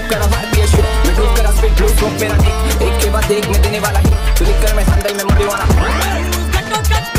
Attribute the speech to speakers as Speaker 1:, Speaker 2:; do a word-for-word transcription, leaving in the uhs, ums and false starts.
Speaker 1: करा भारतीय शिट, मैं ड्रूप करा स्पिट ब्लू स्मोक मेरा किक, एक के बाद एक मैं देने वाला हिट, तू लिख कर मैं संदल में मुड़ी वाला